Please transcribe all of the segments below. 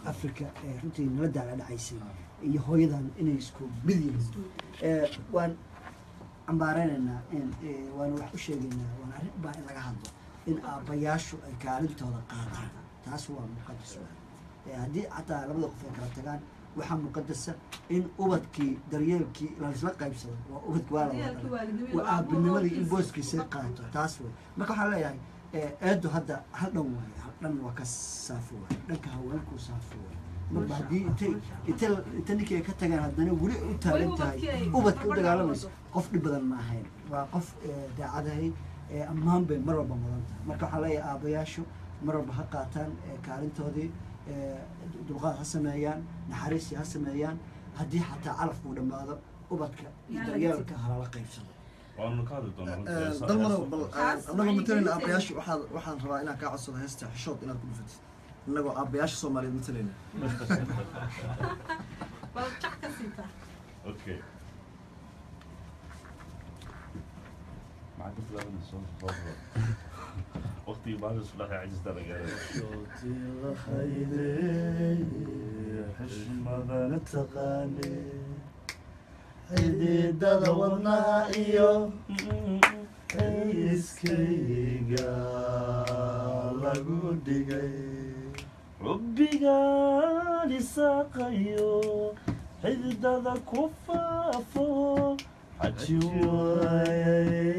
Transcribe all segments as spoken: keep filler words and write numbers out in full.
Africa runtii nala daala dhacaysay iyo hooyadan inay isku mid yihiin waan ambaareynaa waan wax u sheegaynaa waan arrin baa in laga hadlo in aabayaashu ay kaalintooda qaadaan taas waa muqadas haddii xataa labada qof ay kala tagaan waxaa muqadasa in ubadkii daryeelkii laisla qaybsado waa ubadki waa waa aabinimadii in booskiisa qaato taas wey marka waxaan leeyahay eedo hadda hal dhan waaye hal dhan waa ka saafo waaye dhanka haweenku saafo waaye marba haddii intay inta inta ninkii ay ka tagaan haddana weli u taagan tahay ubadka u dagaalamayso qof dhib badan ma ahayn waa qof daacadahay ammaan bay mar walba mudan tahay marka waxaa leeyahay aabayaashu mar walba ha qaataan kaalintoodii dulqaad ha sameeyaan naxariisi ha sameeyaan haddii xataa calafkuu dhammaado ubadka iyo daryeelka halala qaybsado dalmar bal anagoo matalayna aabayaasha waxaan waxaan rabaa inaan kaa codsado heesta xishood inaad ku dhufatid inagoo aabayaasha soomaaliyeed matalayna okay معك فلان الصوت فاضي وقتي بعد الصباح عجز درجة صوتي خيري حشمة نتغاني حديد ضوضنا إيو إسكيغا لقوديغي ربي قالي ساقيو حديد ذا كفافو حجواي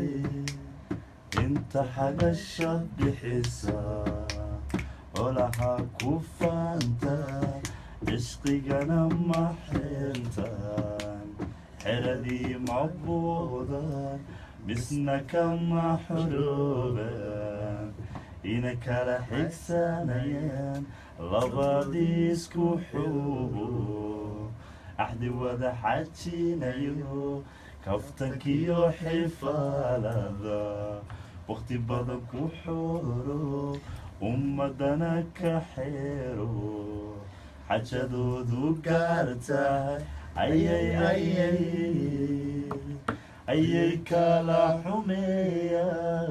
انت حاجة الشاب حسا ولا حكوفانتا عشقي انا ما حيلتان حردي معبوضان بسنك ما حروبان إنك لحق سانيان لباديسكو حبو أحدي وذا حاجينا يو كفتك يو حفالة وقتي بدك وحورو ومدنا كحيرو حاجة ذو قارتا أي أي أي أي أي كلا حمية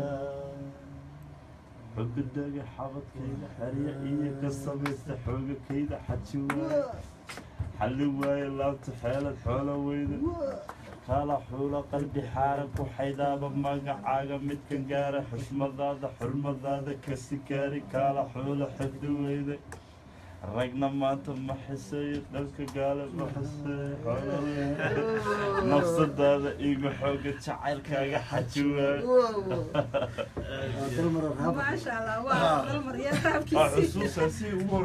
حق الدقي حبط كيدا حريق إيه قصبت حق كيدا حتشوى حلواي الله تحيلت حوله ويدا كالا حوله قلبي حارك وحيدابا مقع عاقا متكن قاري حشمة ذاذا حرمة ذاذا كسكاري كالا حوله حد ويدا رقنا ما انت ما حسيت دلك قالب ما حسيت حوله نفس ذاذا ايقو حوقة شعير كاقا حجوه ما شاء الله واو دلمر يا راب كيسي حسوسة سي امور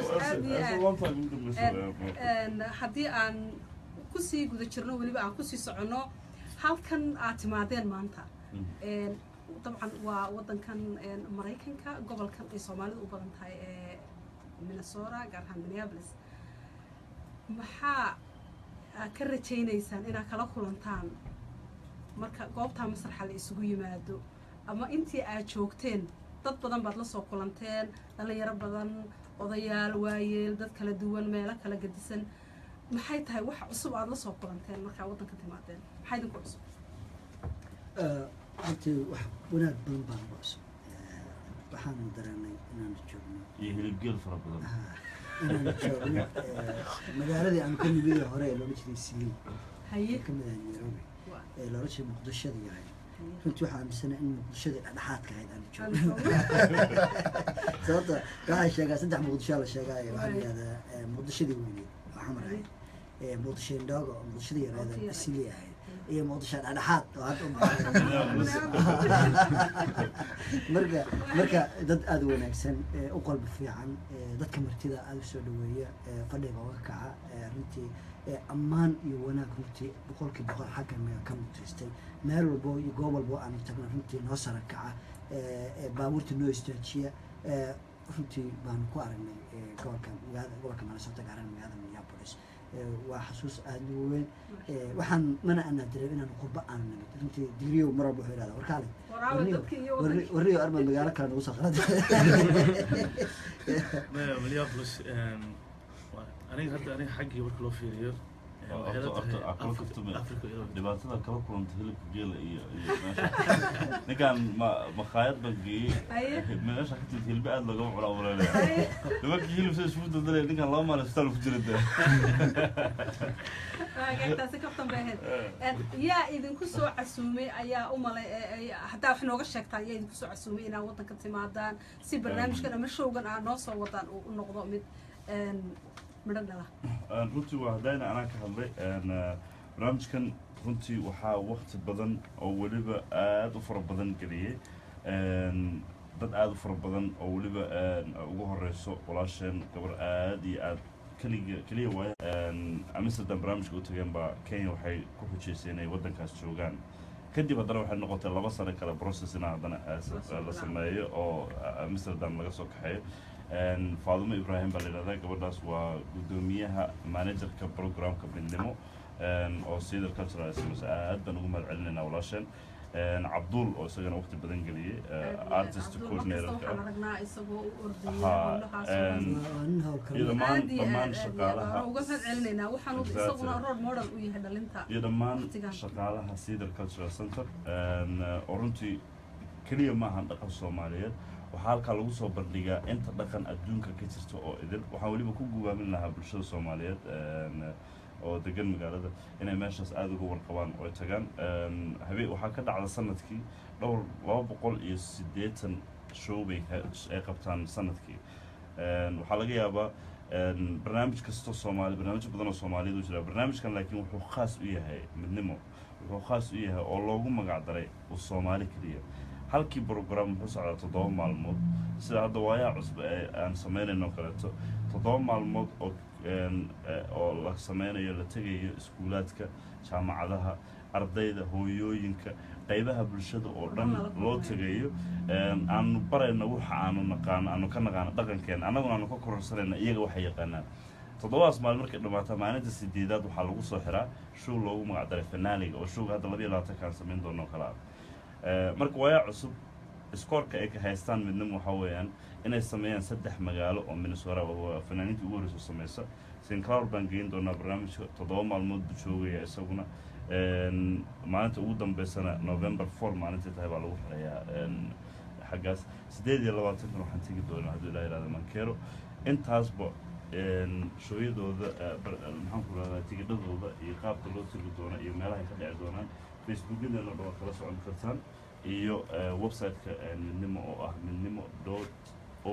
haddii aan kusii guda jirno weliba aan kusii soconno halkan aad timaadeen maanta dabcan waa wadankan maraykanka gobolkan ay soomaalidu u badan tahay ee minnesota gaar ahaan minneapolis maxaa ka rajaynaysaan inaad kala kulantaan marka goobtaa masraxa la isugu yimaado ama intii aad joogteen dad badan baad la soo kulanteen dhalinyaro badan odayaal waayeel dad kala duwan meelo kala gadisan maxay tahay wax cusub aad la soo kulanteen markaa waddanka timaadeen maxay idinku cusub intii wax wanaag badan baan uga cusub waxaan dareemay inaan joogno iyo hilibgeel fara badan inaan joogno magaaladii aan ka nimid hore ee loola jiray Siliin haye ka mid ah Nairobi ee loola jiray Muqdishada yahay runtii waxaan aaminsanaa in Muqdishada dhexdhexaadka ahayd aan joogno sababta waxaa sheegaa saddex Muqdisho la sheegaayo waxaa la yidhahdaa Muqdishadii weyneed waa xamar ahayd Muqdisho indhooga oo Muqdishadii yareeda Siliin ahayd iyo Muqdisho dhexdhexaad oo hadda marka marka dad aad u wanaagsan u qalbi fiican dadka martida aad u soo dhaweeya fadhiga uga kaca runtii ammaan iyo wanaag runtii boqolkiiba boqol xagga naga ka mutaystay meel walbo iyo goob walbo aan tagno runtii noo sara kaca baabuurta noo istaajiya runtii baan ku aragnay gobolka magaalada gobolka Minnesota gaar ahaan magaalada Minneapolis waa xasuus aad u weyn waxaan mana ana dareemin inaan qurba aan nimid runtii digriyo mar walba wuxuu yiraahdaa warkaale warriyo arba magaalo kale ugu saqraday Minneapolis aniga hadda aniga xaggii marka loo fiiriyo أكل كفتم دبعتنا كلا كنت هلك جيل إيه نكان ما مخايط بقي من إيش حكيت هيل بعد لقوا على أوراق لما كيلو في شو تدري نكان الله ما نستلف في جلده قاعد تسكفتم بهاد يا إذا كسو عسومي يا أم حتى إحنا وقشك تا يا إذا كسو عسومي أنا وطن كنت معدان سي برنامج كنا مشوا قنا نوصل وطن ونقضوا مد مرنا runtii waa hadayna anaa ka hadlay barnaamijkan runtii waxaa waqti badan oo weliba aad u fara badan geliyay dad aad u fara badan oo weliba ugu horeyso walaasheen gabar aad iyo aad kaliya kaliya waay Amsterdam barnaamijka u tageen baa Kenya waxay ku xujeysay inay wadankaas joogaan kadib haddana waxay noqotay laba sano kale process in haddana la sameeyo oo Amsterdam laga soo kaxeeyo فاطمة إبراهيم بالله قبلناس وقدوميها مانجر كبروجرام كبندمو أو سيد الكالتشر اسمه سعد بنقوم علنا ولاشن عبدول أو سجن وقت بدن قليه artist coordinator إذا ما ضمان شغالها وقفت علنا وحنو يسوون رول موديل ويهدا لنتا إذا ما شغالها سيد الكالتشر سنتر أورنتي كلية ما هندقة الصومالية وحالك lagu soo bandhigaa inta dhaqan adduunka ka jirta oo idil waxa waliba ku gubaamin lahaa bulshada Soomaaliyeed oo degan magaalada inay meeshaas aad uga warqabaan oo tagaan habeen waxa ka dhacda sanadkii dhowr laba boqol iyo siddeetan show bay ay qabtaan sanadkii waxa laga yaabaa barnaamij kasta Soomaali barnaamij badan oo Soomaaliyeed u jira barnaamijkan laakiin wuxuu khaas u yahay midnimo wuxuu khaas u yahay oo loogu magac daray oo Soomaali kaliya halkii program wuxuu socdaa toddoba maalmood sida hadda waayaa cusub ee aan sameynayno kaleeto toddoba maalmood oo oo la sameynayo la tagayo iskuulaadka jaamacadaha ardayda hooyooyinka qaybaha bulshada oo dhan loo tagayo aanu barayno waxa aanu naqaan aanu ka naqaan dhaqankeena anaguna aanu ka kororsanayna iyaga waxa yaqaanaan toddobaas maalin markay dhamaato maalinta sideedaad waxaa lagu soo xiraa show loogu magac daray finaaliga oo showga hadda laba iyo labaatan kaan sameyn doono kala marka waayaa cusub iskoorka ay ka haystaan midnimo waxa weeyaan inay sameeyaan saddex magaalo oo Minnesota oo fanaaniinta ugu horeyso sameeysa Sinclair baan geyn doonaa barnaamijka toddoba maalmood buu joogaya isaguna maalinta ugu dambeysana November fourth maalinta tahay baa lagu xirayaa xaggaas sideed iyo labaatan kan waxaan tagi doonaa haddii la yiraahdo Mankeero intaasba shooyadooda maxaan ku raadinaa tigidhadooda iyo qaabka loo tagi doona iyo meelaha ay ka dhici doonaan Facebook-da la dhawa kala socon kartaan iyo website-ka midnimo oo ah midnimo dot o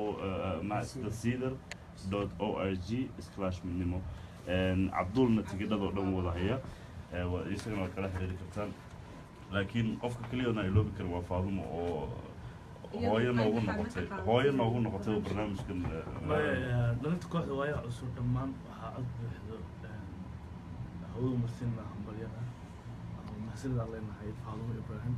master dot org slash midnimo Abdulna tigidhada oo dhan wada haya waa isagana kala xiriiri kartaan laakiin qofka kaliya oo iloobi karo waa Faadimo oo hooyo noogu noqotay hooyo noogu noqotay barnaamijkan dhalinta kooxda waayaa cusub dhammaan waxaa cod buuxdo hawada martina hambalyada سيد الله ينحي فاطمة إبراهيم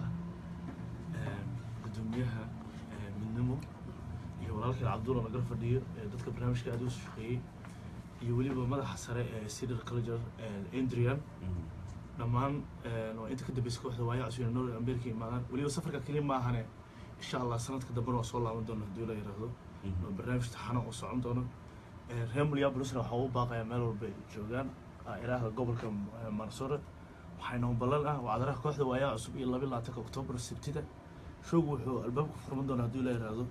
قدوميها من نمو يولالك عبد الله نقر فدير دتك برنامج كادوس شقي يولي بمدح حسرة سيد الكوليجر إندريان لمان لو أنت كده بيسكوح دوايا عشان النور الأمريكي معنا ولي وسافر ككلام ما هنا إن شاء الله سنة كده بروح صلى الله عليه وسلم يرهدو برنامج تحنا وصعون دونا رهم ليا بلوسنا حوو باقي مالور بجوجان إله قبل كم مرسورة waxayna u ballan ah wacdaraha kooxda waayaa cusub iyo laba iyo labaatan Oktoobar Sabtida show wuxuu albaabka furman doonaa haddii la yiraahdo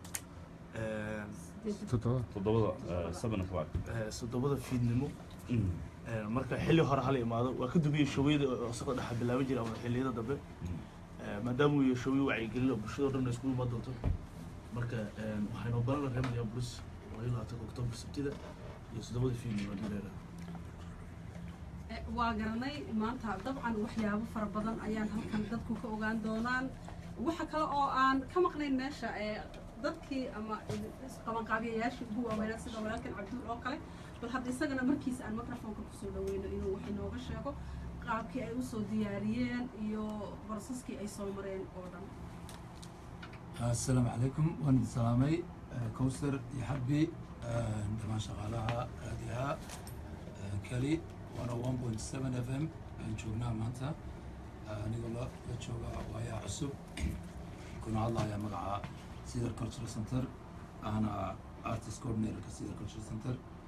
toddobada seven o'clock toddobada fiidnimo marka xilli hore hal imaado waa ka dubiyay showada oo soo dhaxa bilaaban jiray ama xilliyada dambe maadaama uu show wacyigelin oo bulshada dhan isku imaan doonto marka waxayna u ballan rahay Maria Bruce laba iyo labaatan Oktoobar Sabtida iyo toddobada fiidnimo haddii la yiraahdo وقرني مانتا طبعا وحياه فربضان أيان هالكن دتكو كأوغان دونان وح كلا أو أن كم قنين ماشى دتكي أما طبعا قابي ياش هو وين سيدا ولكن عبدول أوكله بل حد يسجن مركز أن مكرفون كفسود وين إنه وحنا وغش ياكو قابكي أي وصو دياريين يو برصصكي أي صومرين أوردن السلام عليكم وأنا سلامي كوثر يحبي عندما شغالها هذه كلي وانا one point seven F M جوجنا مانتا نقول له جوجا ويا عصب كنا الله يا مقعة سيدر كولتشر سنتر أنا artist coordinator كسيدر كولتشر سنتر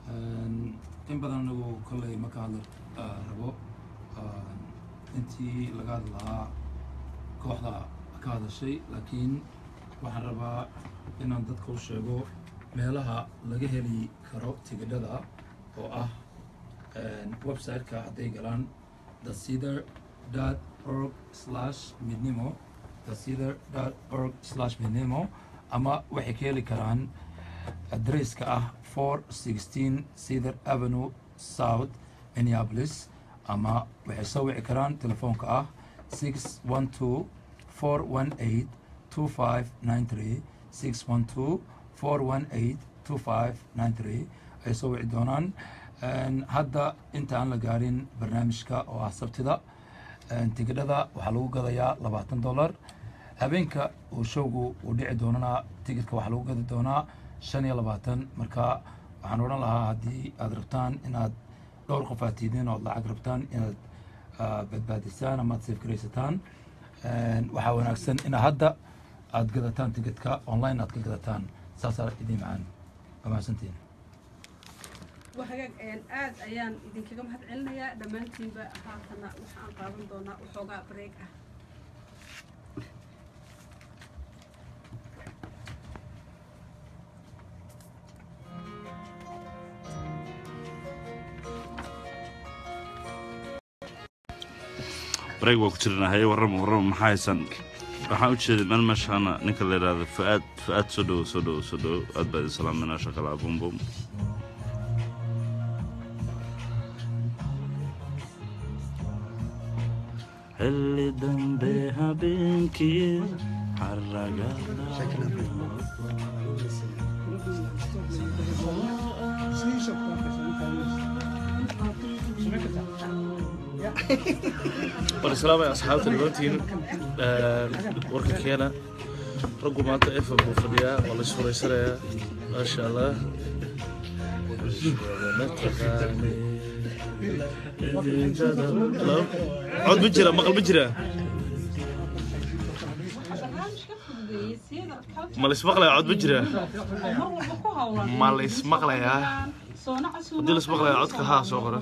in badan anigu kolley ma ka hadli rabo intii laga hadli lahaa kooxda ka hadashay laakiin waxaan rabaa inaan dadka u sheego meelaha laga heli karo tigidhada oo ah website-ka hadday galaan the cedar dot org slash midnimo the cedar dot org slash midnimo ama waxay ka heli karaan adresska ah four sixteen Cedar Avenue South Minneapolis ama waxay soo wici karaan telefoonka ah six one two four one eight two five nine three six one two four one eight two five nine three ay soo wici doonaan hadda inta aan la gaarin barnaamijka oo ah sabtida tigidhada waxaa lagu gadayaa labaatan dollar habeenka uu showgu uu dhici doonana tigidhka waxaa lagu gadi doonaa shan iyo labaatan marka waxaan odhan lahaa haddii aad rabtaan inaad dhowr qof aad tiidin ood lacag rabtaan inaad badbaadisaan ama aad safe garaysataan waxaa wanaagsan inaad hadda aad gadataan tigidhka online aad ka gadataan saasaa idiin macaan waa mahadsantiin وحاجة آد أيام إذا كم هاد علنا دمانتي بقى هاتنا وحان قابل دونا وحوجا بريك بريك وقتنا هاي ورم ورم محايسن waxaan u jeeday meel meeshaana ninka la yiraahdo Fuad Fuad soo dhow soo dhow soo dhow aad baa salaamina shaqala bum bum اللي ذنبها بينكي حرقنا والسلام يا أصحاب الوقتين ورك كينا رجوا ما تقف بفضيا والله شو رسالة ما شاء الله عود بجرة مقل بجرة ما ليش مقلة عود بجرة ما ليش مقلة يا ودي ليش مقلة عود كها صغرى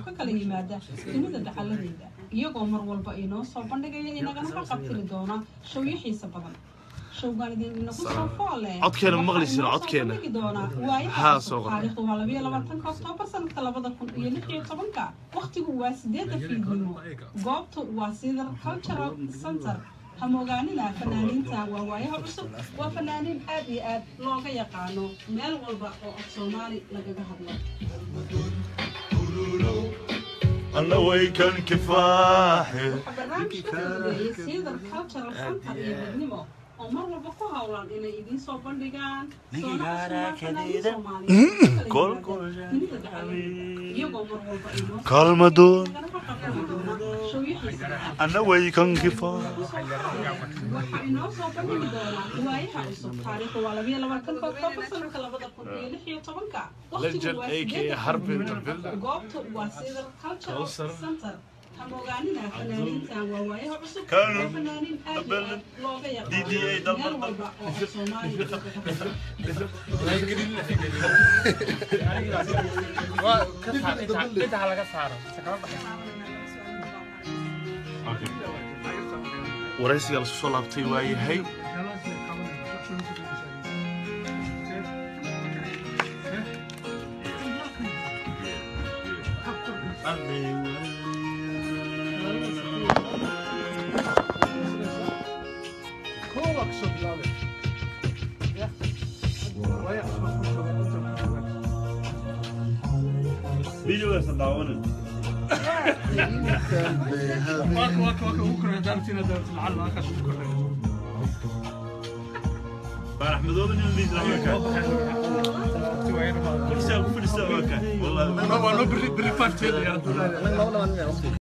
iyagoo mar walba inoo soo bandhigaya inagana ka qabtiri doona showyo xiiso badan showgan idin ku soo foole codkeena maqlisiin codkeena ha soo qor taariikhdu waa laba iyo labaatan Oktoobar sanadka laba kun iyo lix iyo toban waqtigu waa sideed fiidnimo goobtu waa Cedar Cultural Center hamogaanina fanaaniinta waa waayaha cusub waa fanaaniin aad iyo aad looga yaqaano meel walba oo Soomaali laga hadlo أنا ويكن كفاحي برنامج كذا Cedar Cultural Center يبنيمه ومر بقوها ولا إلى إذن صوبان دجان صونا كذا كل كل جان كلمة دون أنا ويكن كفاحي إنه صوبان دجان وايها عصب تاريخ ولا بيا لما كان كتب سنة كلا بدأ كل يلحي طبعا لجل أيك حرب قابت وسيدر Cultural Center hamogaanina fanaaniinta waa waayaha cusub كانوا fanaaniin aad looga yaqaan دي دي أي دلمر waraysi gal soo laabtay waayahay فيديو بس دعونا واك واك واك بكره دارتنا دارت العلم اخر فرح مذوب من اللي زعمك كل ساعة كل ساعة والله ما هو بري بري فاكت يا